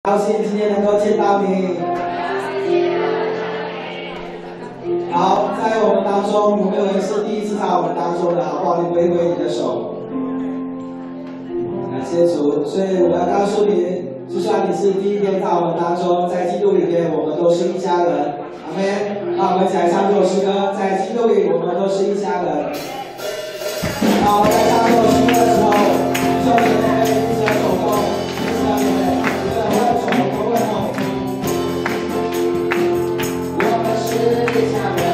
高兴今天能够见到你。好，在我们当中有没有人是第一次在我们当中的？好不好？你挥挥你的手。感谢主。所以我要告诉你，就算你是第一天在我们当中，在基督里面，我们都是一家人。阿们。好，我们一起来唱这首诗歌，在基督里，我们都是一家人。好，在唱这首诗歌的时候，弟兄姐妹一起来走动，弟兄姐妹，一起来问手，问候。我们是一家人。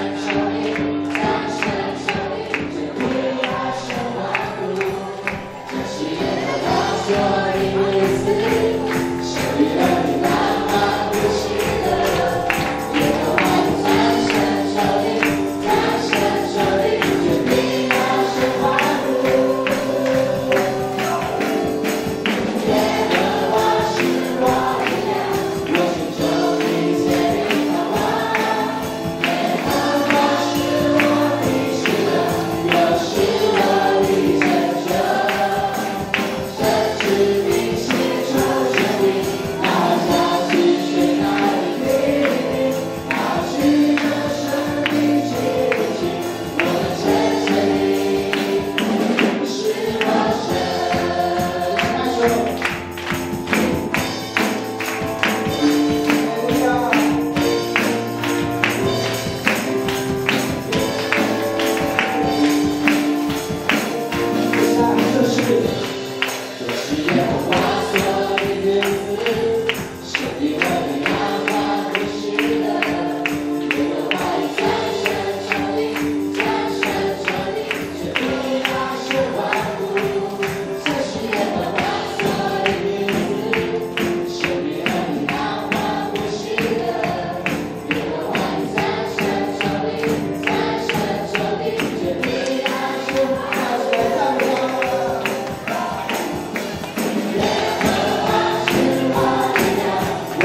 我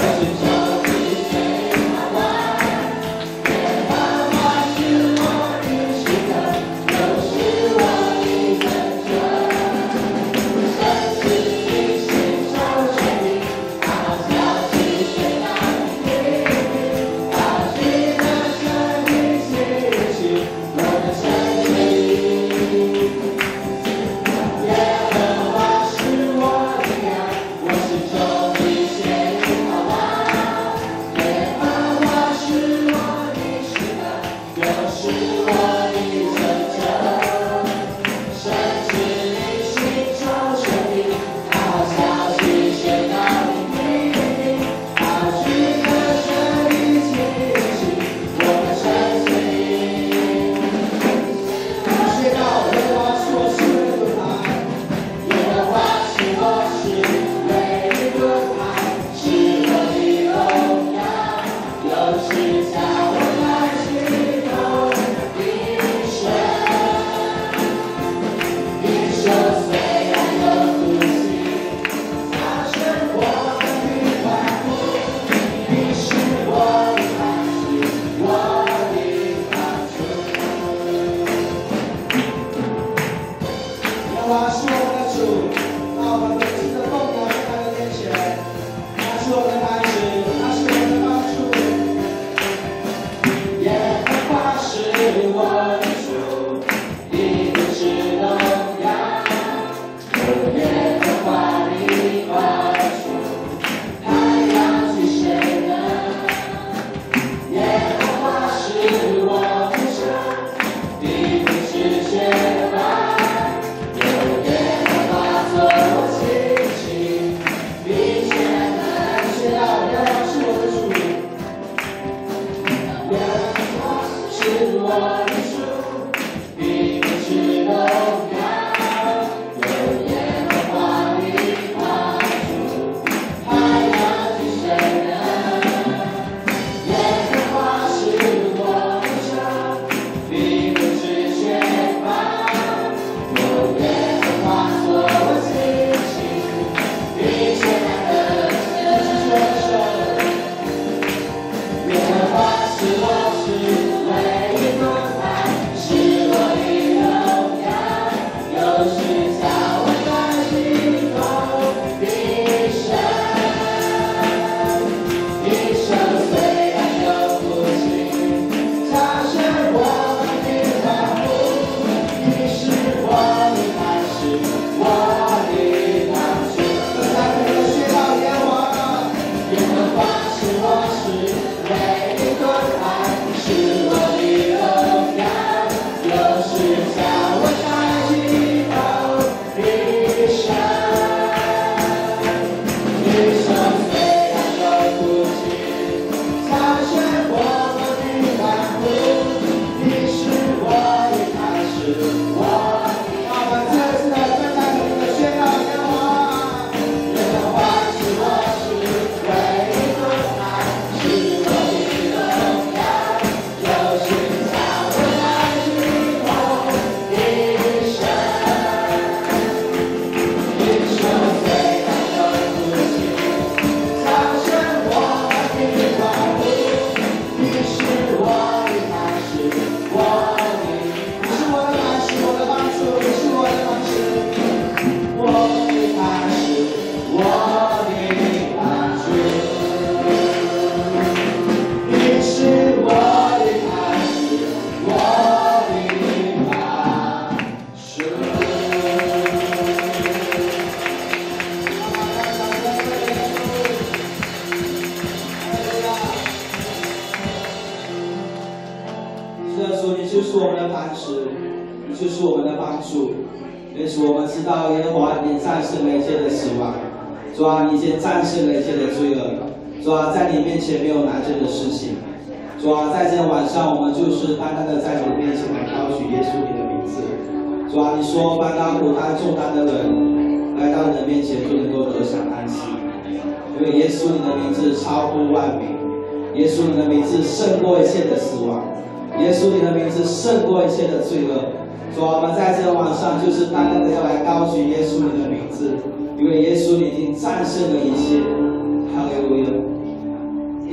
就是我们的磐石，你就是我们的帮助。也是我们知道耶和华你战胜了一切的死亡，主啊，你已经战胜了一切的罪恶，主啊，在你面前没有难成的事情。主啊，在今天晚上，我们就是单单的在你的面前来高举耶稣你的名字。主啊，你说搬到孤单重担的人来到你的面前就能够得享安息，因为耶稣你的名字超乎万名，耶稣你的名字胜过一切的死亡，耶稣你的名字胜过一切的罪恶。主啊，我们在这个晚上就是单单的要来高举耶稣你的名字，因为耶稣你已经战胜了一切。哈利路亚，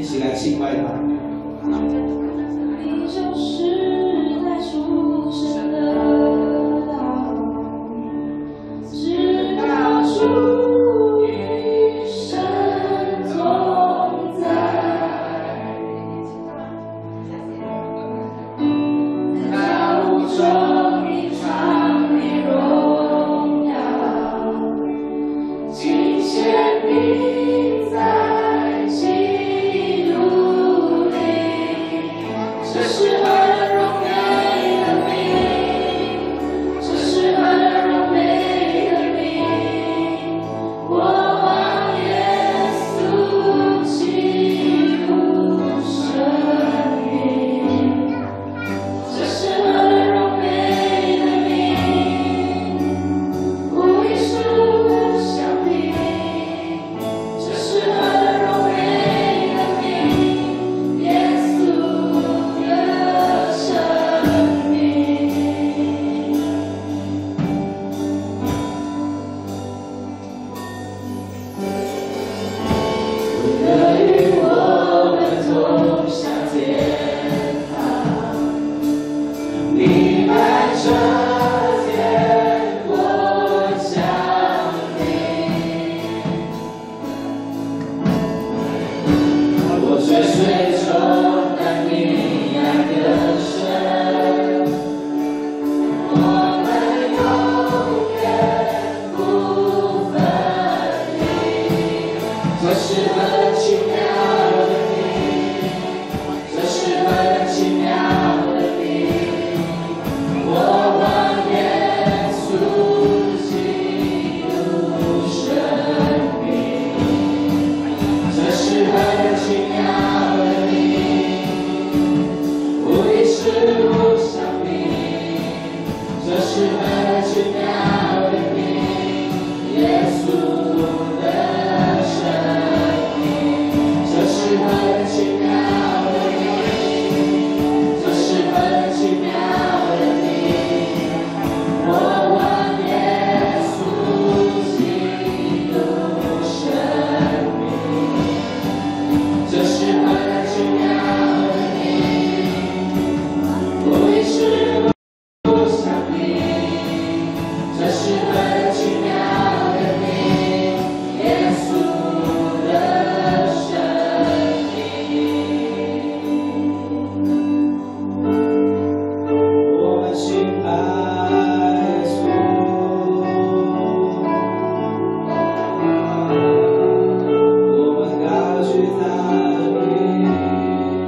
起来敬拜他。 你就是在出生的道，直到主与神同在，造物中隐藏你荣耀，尽显你在基督里，这是何等荣美的名，这是何等荣美的名，我望耶稣基督生命，这是何等荣美的名，无与世无相比，这是何等荣美的名，耶稣的生命。乐与我们同向天堂，你带着天国降临，我追随中的你爱更深，我们永远不分离。这是何等奇妙的名，这是何等奇妙的名，我望耶稣基督生命，这是何等奇妙的名，无与世无相比，这是何等奇妙的名，耶稣的生命，这是何等奇妙的名，这是何等奇妙的名，我望耶稣基督生命，这是何等奇妙的名，无与世无相比，这是何等奇妙的名，耶稣的生命。 我们敬拜耶稣，我们高举他的名。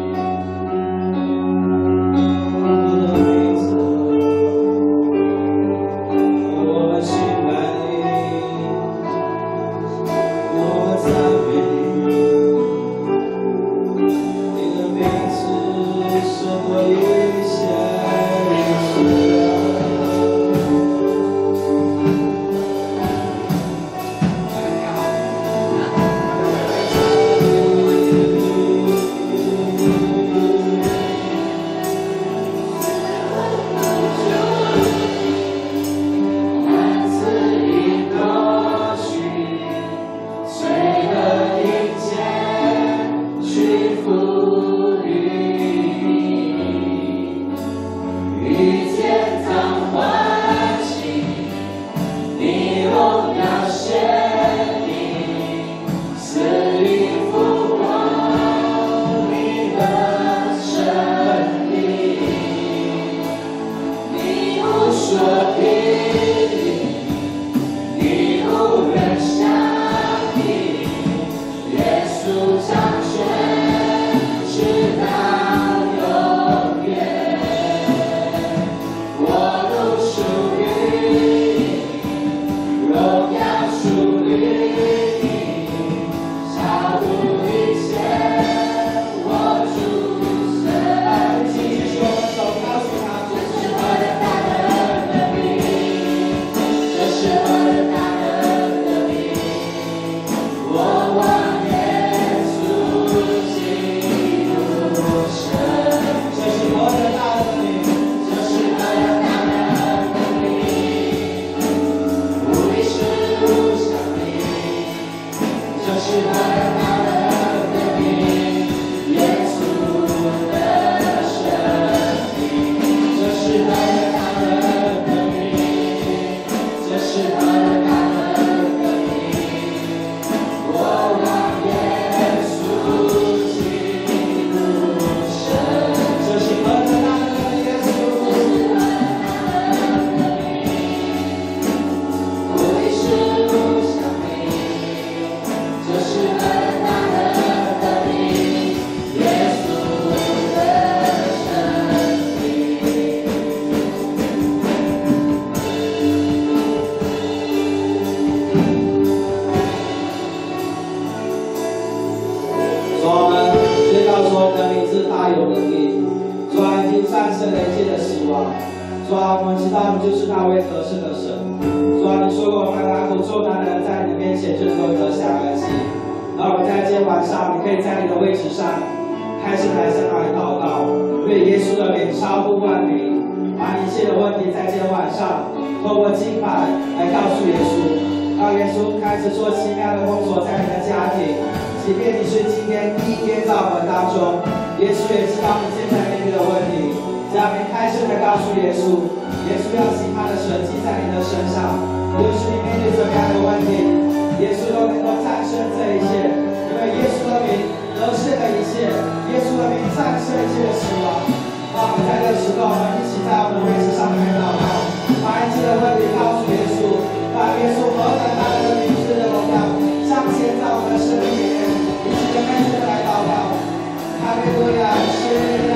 有能力。主啊，已经战胜了一切的死亡。主啊，我们知道你就是那位得胜的神。主啊，你说过，凡劳苦重担的人在你的面前就能够得享安息。然后我们在今天晚上，你可以在你的位置上开始来向那里祷告，因为耶稣的名超乎万名，把你一切的问题在今天晚上透过敬拜来告诉耶稣，让耶稣开始做奇妙的工作在你的家庭。即便你是今天第一天在我们当中，耶稣也知道你现在面对的问题。只要你开声的告诉耶稣，耶稣要行他的神迹在你的身上，无论是你面对怎么样的问题，耶稣都能够战胜这一切，因为耶稣的名得胜了一切，耶稣的名战胜一切的死亡。让我们在这个时候，我们一起在我们的位置上来祷告，把一切的问题告诉耶稣，让耶稣何等大的名字的荣耀彰显在我们的生命里面，一起跟开始的来祷告。哈利路亚，谢谢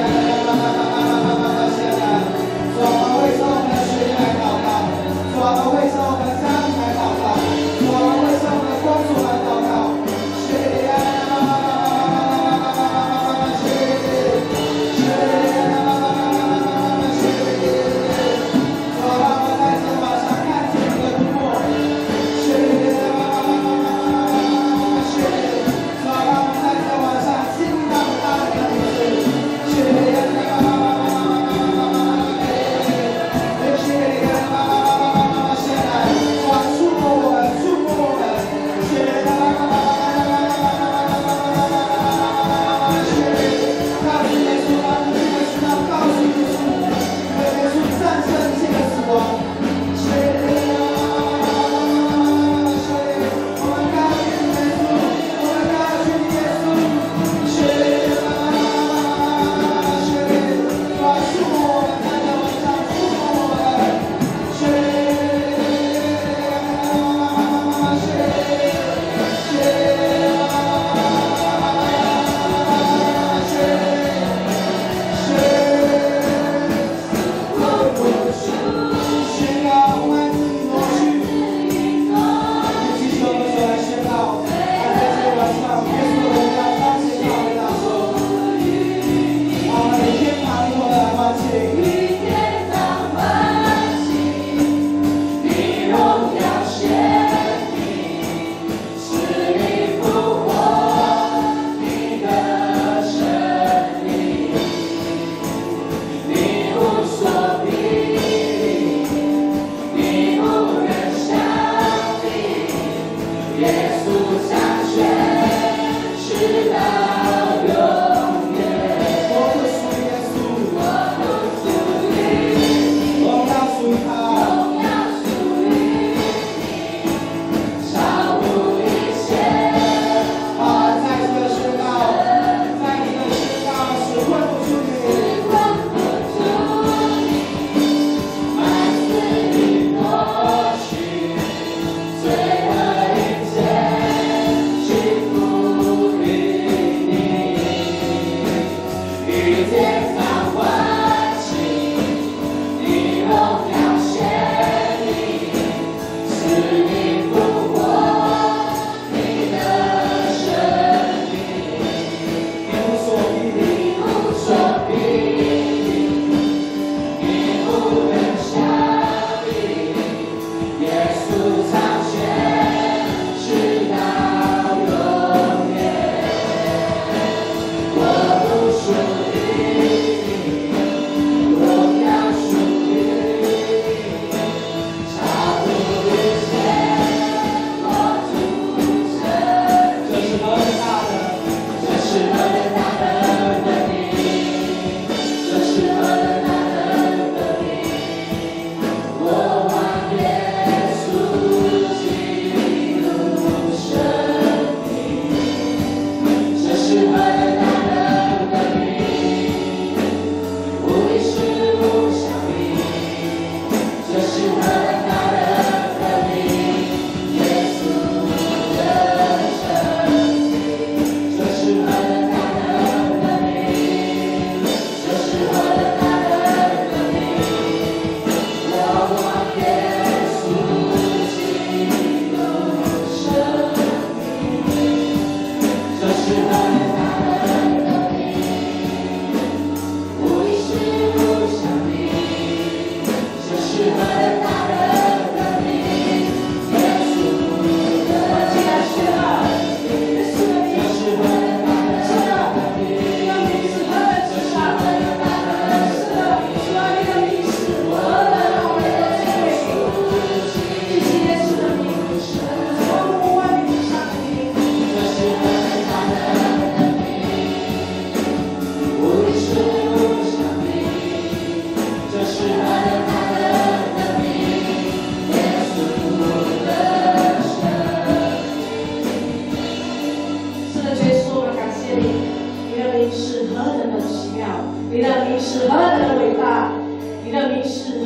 主，我们为着我们的学业来祷告，主，我们为着我们的家庭来祷告，主，我们为着我们的工作来祷告。谢谢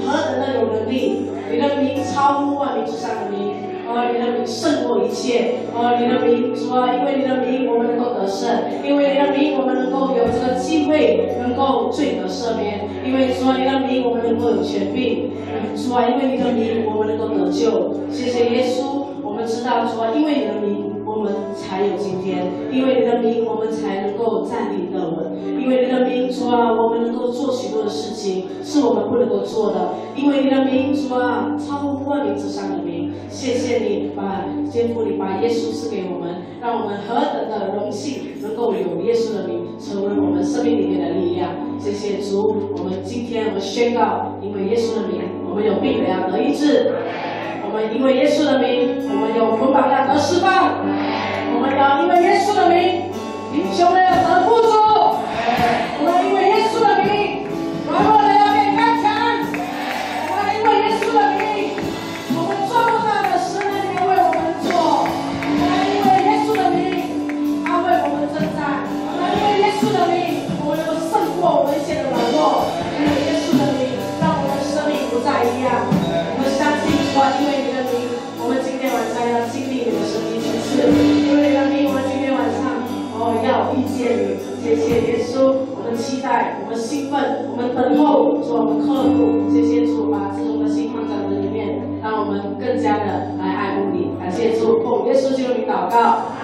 何等的有能力，你的名超乎万民之上的名。你的名胜过一切，你的名，主啊，因为你的名，我们能够得胜；因为你的名，我们能够有这个机会，能够罪得赦免；因为主啊，你的名，我们能够有权柄；主啊，因为你的名，我们能够得救。谢谢耶稣，我们知道，主啊，因为你的名，我们才有今天；因为你的名，我们才能够站立得稳；因为你的名，主啊，我们能够做许多的事情是我们不能够做的；因为你的名，主啊，超乎万民之上的名。谢谢你天父，你把耶稣赐给我们，让我们何等的荣幸，能够有耶稣的名成为我们生命里面的力量。谢谢主，我们今天我们宣告，因为耶稣的名，我们有病的要得医治；我们因为耶稣的名，我们有捆绑要得释放；我们要因为耶稣的名，贫穷的要得富足；我们因为耶稣的名，软弱的要变刚强；我们因为耶稣的名，我们做不到的神的你为我们做；我们因为耶稣的名，他为我们征战；我们因为耶稣的名，我们能够胜过我们一切的软弱；因为耶稣的名，让我们的生命不再一样。我们相信主啊，因为你的名，我们今天晚上要经历你的神迹奇事；因为你的名，我们今天晚上要遇见你。谢谢耶稣，我们期待，我们兴奋，我们等候，主我们刻苦。谢谢主，把这种的心放在我们里面，让我们更加的来爱慕你。感谢主，奉耶稣基督的名祷告。